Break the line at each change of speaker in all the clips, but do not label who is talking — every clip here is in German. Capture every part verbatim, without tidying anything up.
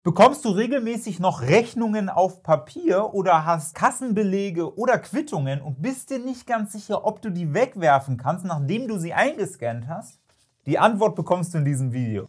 Bekommst du regelmäßig noch Rechnungen auf Papier oder hast Kassenbelege oder Quittungen und bist dir nicht ganz sicher, ob du die wegwerfen kannst, nachdem du sie eingescannt hast? Die Antwort bekommst du in diesem Video.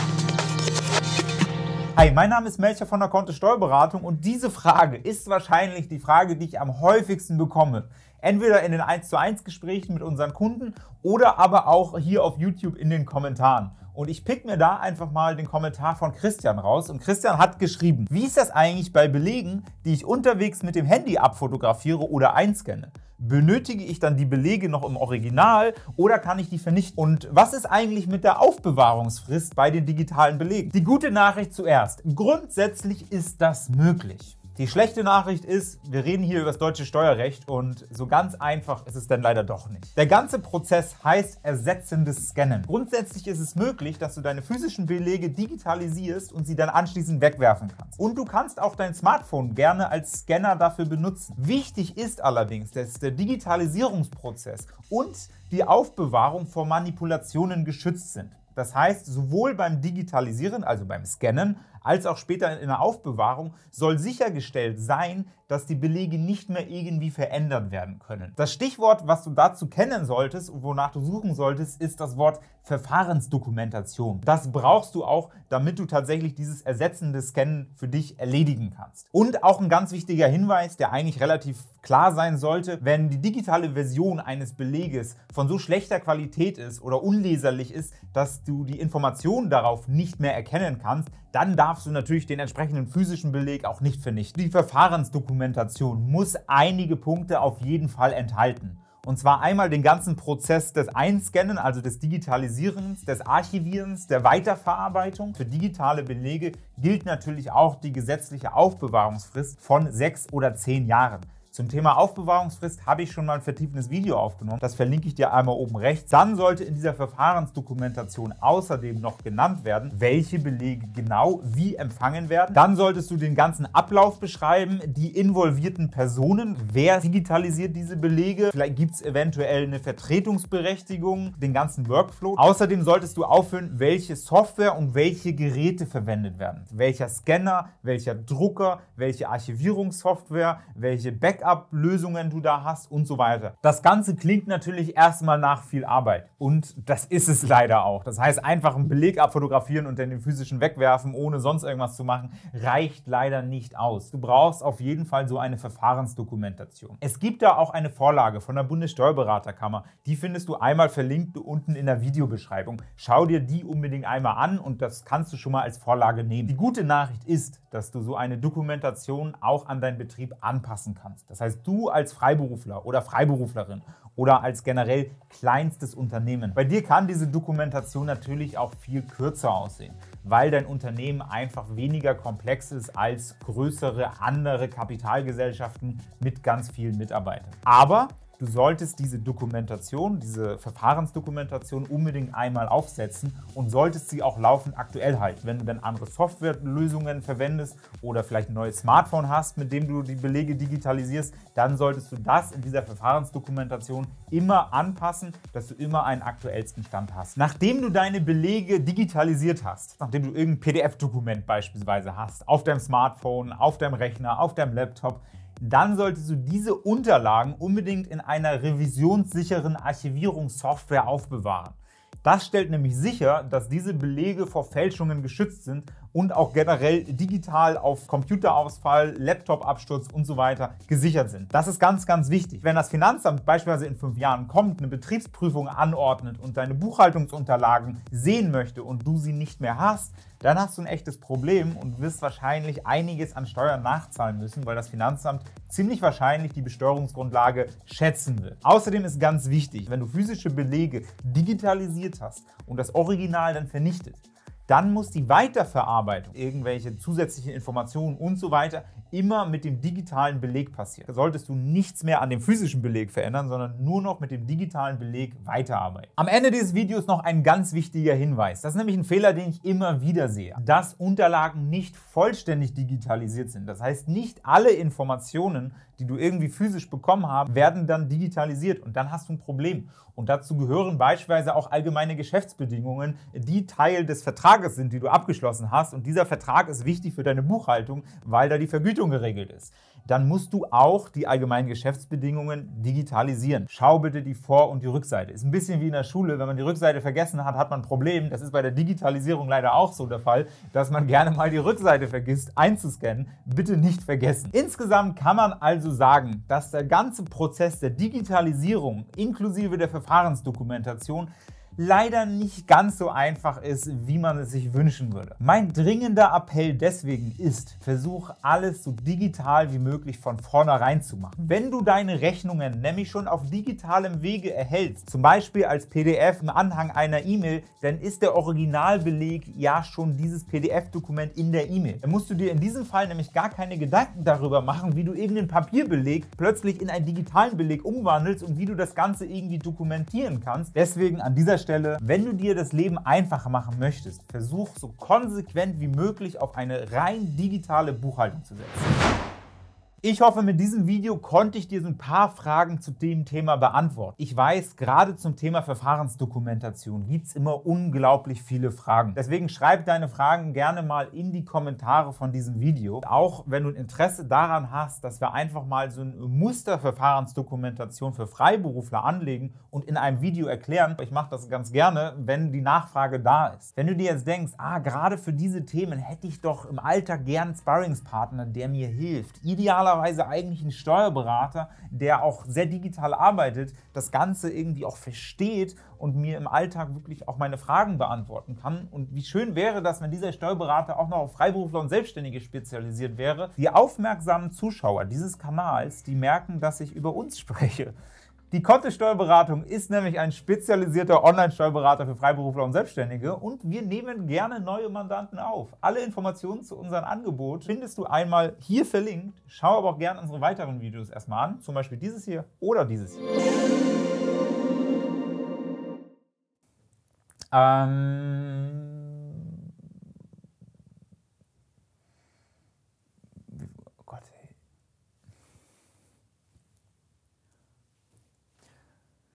Hi, mein Name ist Melcher von der Kontist Steuerberatung und diese Frage ist wahrscheinlich die Frage, die ich am häufigsten bekomme. Entweder in den eins zu eins Gesprächen mit unseren Kunden oder aber auch hier auf YouTube in den Kommentaren. Und ich pick mir da einfach mal den Kommentar von Christian raus. Und Christian hat geschrieben: Wie ist das eigentlich bei Belegen, die ich unterwegs mit dem Handy abfotografiere oder einscanne? Benötige ich dann die Belege noch im Original oder kann ich die vernichten? Und was ist eigentlich mit der Aufbewahrungsfrist bei den digitalen Belegen? Die gute Nachricht zuerst: Grundsätzlich ist das möglich. Die schlechte Nachricht ist, wir reden hier über das deutsche Steuerrecht und so ganz einfach ist es dann leider doch nicht. Der ganze Prozess heißt ersetzendes Scannen. Grundsätzlich ist es möglich, dass du deine physischen Belege digitalisierst und sie dann anschließend wegwerfen kannst. Und du kannst auch dein Smartphone gerne als Scanner dafür benutzen. Wichtig ist allerdings, dass der Digitalisierungsprozess und die Aufbewahrung vor Manipulationen geschützt sind. Das heißt, sowohl beim Digitalisieren, also beim Scannen, als auch später in der Aufbewahrung soll sichergestellt sein, dass die Belege nicht mehr irgendwie verändert werden können. Das Stichwort, was du dazu kennen solltest und wonach du suchen solltest, ist das Wort Verfahrensdokumentation. Das brauchst du auch, damit du tatsächlich dieses ersetzende Scannen für dich erledigen kannst. Und auch ein ganz wichtiger Hinweis, der eigentlich relativ klar sein sollte: Wenn die digitale Version eines Beleges von so schlechter Qualität ist oder unleserlich ist, dass du die Informationen darauf nicht mehr erkennen kannst, dann darfst du natürlich den entsprechenden physischen Beleg auch nicht vernichten. Die Verfahrensdokumentation muss einige Punkte auf jeden Fall enthalten. Und zwar einmal den ganzen Prozess des Einscannen, also des Digitalisierens, des Archivierens, der Weiterverarbeitung. Für digitale Belege gilt natürlich auch die gesetzliche Aufbewahrungsfrist von sechs oder zehn Jahren. Zum Thema Aufbewahrungsfrist habe ich schon mal ein vertiefendes Video aufgenommen. Das verlinke ich dir einmal oben rechts. Dann sollte in dieser Verfahrensdokumentation außerdem noch genannt werden, welche Belege genau wie empfangen werden. Dann solltest du den ganzen Ablauf beschreiben, die involvierten Personen, wer digitalisiert diese Belege. Vielleicht gibt es eventuell eine Vertretungsberechtigung, den ganzen Workflow. Außerdem solltest du aufführen, welche Software und welche Geräte verwendet werden. Welcher Scanner, welcher Drucker, welche Archivierungssoftware, welche Backup Lösungen du da hast und so weiter. Das Ganze klingt natürlich erstmal nach viel Arbeit und das ist es leider auch. Das heißt, einfach einen Beleg abfotografieren und dann den physischen wegwerfen, ohne sonst irgendwas zu machen, reicht leider nicht aus. Du brauchst auf jeden Fall so eine Verfahrensdokumentation. Es gibt da auch eine Vorlage von der Bundessteuerberaterkammer. Die findest du einmal verlinkt unten in der Videobeschreibung. Schau dir die unbedingt einmal an und das kannst du schon mal als Vorlage nehmen. Die gute Nachricht ist, dass du so eine Dokumentation auch an deinen Betrieb anpassen kannst. Das heißt, du als Freiberufler oder Freiberuflerin oder als generell kleinstes Unternehmen, bei dir kann diese Dokumentation natürlich auch viel kürzer aussehen, weil dein Unternehmen einfach weniger komplex ist als größere andere Kapitalgesellschaften mit ganz vielen Mitarbeitern. Aber du solltest diese Dokumentation, diese Verfahrensdokumentation unbedingt einmal aufsetzen und solltest sie auch laufend aktuell halten. Wenn du dann andere Softwarelösungen verwendest oder vielleicht ein neues Smartphone hast, mit dem du die Belege digitalisierst, dann solltest du das in dieser Verfahrensdokumentation immer anpassen, dass du immer einen aktuellsten Stand hast. Nachdem du deine Belege digitalisiert hast, nachdem du irgendein P D F-Dokument beispielsweise hast, auf deinem Smartphone, auf deinem Rechner, auf deinem Laptop, dann solltest du diese Unterlagen unbedingt in einer revisionssicheren Archivierungssoftware aufbewahren. Das stellt nämlich sicher, dass diese Belege vor Fälschungen geschützt sind und auch generell digital auf Computerausfall, Laptopabsturz und so weiter gesichert sind. Das ist ganz, ganz wichtig. Wenn das Finanzamt beispielsweise in fünf Jahren kommt, eine Betriebsprüfung anordnet und deine Buchhaltungsunterlagen sehen möchte und du sie nicht mehr hast, dann hast du ein echtes Problem und wirst wahrscheinlich einiges an Steuern nachzahlen müssen, weil das Finanzamt ziemlich wahrscheinlich die Besteuerungsgrundlage schätzen wird. Außerdem ist ganz wichtig, wenn du physische Belege digitalisiert hast und das Original dann vernichtet, dann muss die Weiterverarbeitung, irgendwelche zusätzlichen Informationen und so weiter immer mit dem digitalen Beleg passieren. Da solltest du nichts mehr an dem physischen Beleg verändern, sondern nur noch mit dem digitalen Beleg weiterarbeiten. Am Ende dieses Videos noch ein ganz wichtiger Hinweis. Das ist nämlich ein Fehler, den ich immer wieder sehe, dass Unterlagen nicht vollständig digitalisiert sind. Das heißt, nicht alle Informationen, die du irgendwie physisch bekommen hast, werden dann digitalisiert und dann hast du ein Problem. Und dazu gehören beispielsweise auch allgemeine Geschäftsbedingungen, die Teil des Vertrages Vertrages sind, die du abgeschlossen hast, und dieser Vertrag ist wichtig für deine Buchhaltung, weil da die Vergütung geregelt ist, dann musst du auch die allgemeinen Geschäftsbedingungen digitalisieren. Schau bitte die Vor- und die Rückseite. Ist ein bisschen wie in der Schule, wenn man die Rückseite vergessen hat, hat man ein Problem. Das ist bei der Digitalisierung leider auch so der Fall, dass man gerne mal die Rückseite vergisst einzuscannen. Bitte nicht vergessen. Insgesamt kann man also sagen, dass der ganze Prozess der Digitalisierung inklusive der Verfahrensdokumentation leider nicht ganz so einfach ist, wie man es sich wünschen würde. Mein dringender Appell deswegen ist, versuch alles so digital wie möglich von vornherein zu machen. Wenn du deine Rechnungen nämlich schon auf digitalem Wege erhältst, zum Beispiel als P D F im Anhang einer E-Mail, dann ist der Originalbeleg ja schon dieses P D F-Dokument in der E-Mail. Dann musst du dir in diesem Fall nämlich gar keine Gedanken darüber machen, wie du irgendeinen Papierbeleg plötzlich in einen digitalen Beleg umwandelst und wie du das Ganze irgendwie dokumentieren kannst. Deswegen an dieser Stelle, wenn du dir das Leben einfacher machen möchtest, versuch so konsequent wie möglich auf eine rein digitale Buchhaltung zu setzen. Ich hoffe, mit diesem Video konnte ich dir so ein paar Fragen zu dem Thema beantworten. Ich weiß, gerade zum Thema Verfahrensdokumentation gibt es immer unglaublich viele Fragen. Deswegen schreib deine Fragen gerne mal in die Kommentare von diesem Video. Auch wenn du ein Interesse daran hast, dass wir einfach mal so eine Musterverfahrensdokumentation für Freiberufler anlegen und in einem Video erklären. Ich mache das ganz gerne, wenn die Nachfrage da ist. Wenn du dir jetzt denkst, ah, gerade für diese Themen hätte ich doch im Alltag gern einen Sparringspartner, der mir hilft. Idealerweise eigentlich ein Steuerberater, der auch sehr digital arbeitet, das Ganze irgendwie auch versteht und mir im Alltag wirklich auch meine Fragen beantworten kann. Und wie schön wäre das, wenn dieser Steuerberater auch noch auf Freiberufler und Selbstständige spezialisiert wäre. Die aufmerksamen Zuschauer dieses Kanals, die merken, dass ich über uns spreche. Die Kontist Steuerberatung ist nämlich ein spezialisierter Online-Steuerberater für Freiberufler und Selbstständige und wir nehmen gerne neue Mandanten auf. Alle Informationen zu unserem Angebot findest du einmal hier verlinkt. Schau aber auch gerne unsere weiteren Videos erstmal an, zum Beispiel dieses hier oder dieses hier. Ähm...